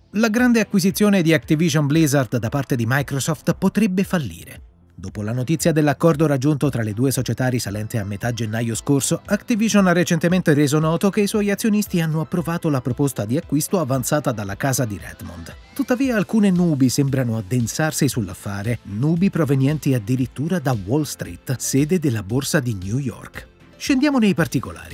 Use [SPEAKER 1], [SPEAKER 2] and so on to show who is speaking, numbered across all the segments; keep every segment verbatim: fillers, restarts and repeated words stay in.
[SPEAKER 1] La grande acquisizione di Activision Blizzard da parte di Microsoft potrebbe fallire. Dopo la notizia dell'accordo raggiunto tra le due società risalente a metà gennaio scorso, Activision ha recentemente reso noto che i suoi azionisti hanno approvato la proposta di acquisto avanzata dalla casa di Redmond. Tuttavia alcune nubi sembrano addensarsi sull'affare, nubi provenienti addirittura da Wall Street, sede della borsa di New York. Scendiamo nei particolari.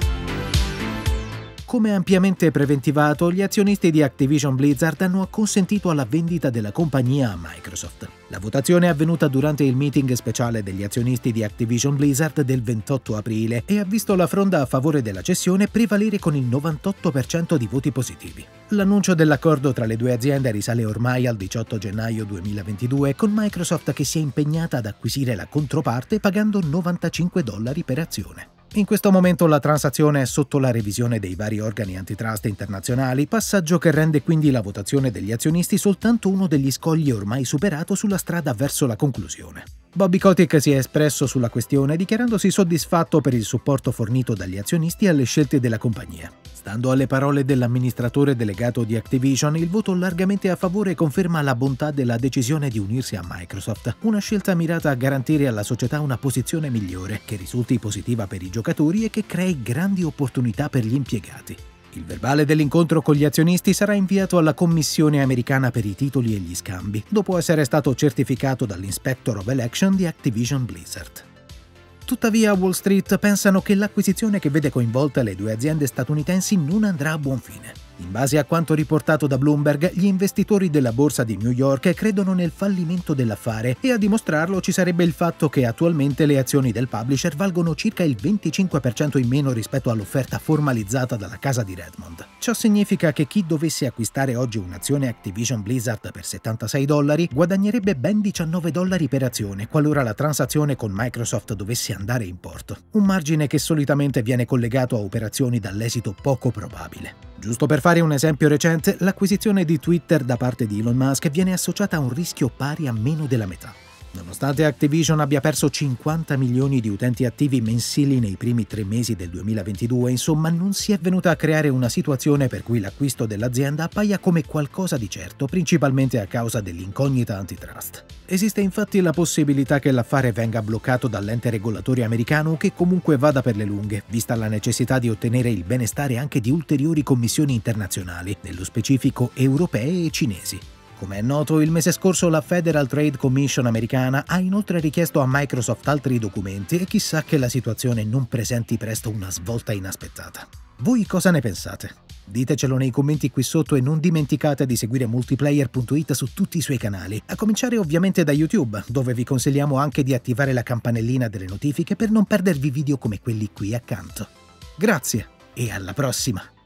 [SPEAKER 1] Come ampiamente preventivato, gli azionisti di Activision Blizzard hanno acconsentito alla vendita della compagnia a Microsoft. La votazione è avvenuta durante il meeting speciale degli azionisti di Activision Blizzard del ventotto aprile e ha visto la fronda a favore della cessione prevalere con il novantotto per cento di voti positivi. L'annuncio dell'accordo tra le due aziende risale ormai al diciotto gennaio duemilaventidue, con Microsoft che si è impegnata ad acquisire la controparte pagando novantacinque dollari per azione. In questo momento la transazione è sotto la revisione dei vari organi antitrust internazionali, passaggio che rende quindi la votazione degli azionisti soltanto uno degli scogli ormai superato sulla strada verso la conclusione. Bobby Kotick si è espresso sulla questione dichiarandosi soddisfatto per il supporto fornito dagli azionisti alle scelte della compagnia. Stando alle parole dell'amministratore delegato di Activision, il voto largamente a favore conferma la bontà della decisione di unirsi a Microsoft, una scelta mirata a garantire alla società una posizione migliore, che risulti positiva per i giocatori e che crei grandi opportunità per gli impiegati. Il verbale dell'incontro con gli azionisti sarà inviato alla Commissione americana per i titoli e gli scambi, dopo essere stato certificato dall'Inspector of Election di Activision Blizzard. Tuttavia, a Wall Street pensano che l'acquisizione che vede coinvolte le due aziende statunitensi non andrà a buon fine. In base a quanto riportato da Bloomberg, gli investitori della borsa di New York credono nel fallimento dell'affare e a dimostrarlo ci sarebbe il fatto che attualmente le azioni del publisher valgono circa il venticinque per cento in meno rispetto all'offerta formalizzata dalla casa di Redmond. Ciò significa che chi dovesse acquistare oggi un'azione Activision Blizzard per settantasei dollari guadagnerebbe ben diciannove dollari per azione qualora la transazione con Microsoft dovesse andare in porto, un margine che solitamente viene collegato a operazioni dall'esito poco probabile. Giusto per fare un esempio recente, l'acquisizione di Twitter da parte di Elon Musk viene associata a un rischio pari a meno della metà. Nonostante Activision abbia perso cinquanta milioni di utenti attivi mensili nei primi tre mesi del duemilaventidue, insomma non si è venuta a creare una situazione per cui l'acquisto dell'azienda appaia come qualcosa di certo, principalmente a causa dell'incognita antitrust. Esiste infatti la possibilità che l'affare venga bloccato dall'ente regolatore americano che comunque vada per le lunghe, vista la necessità di ottenere il benestare anche di ulteriori commissioni internazionali, nello specifico europee e cinesi. Come è noto, il mese scorso la Federal Trade Commission americana ha inoltre richiesto a Microsoft altri documenti e chissà che la situazione non presenti presto una svolta inaspettata. Voi cosa ne pensate? Ditecelo nei commenti qui sotto e non dimenticate di seguire multiplayer punto it su tutti i suoi canali, a cominciare ovviamente da YouTube, dove vi consigliamo anche di attivare la campanellina delle notifiche per non perdervi video come quelli qui accanto. Grazie e alla prossima!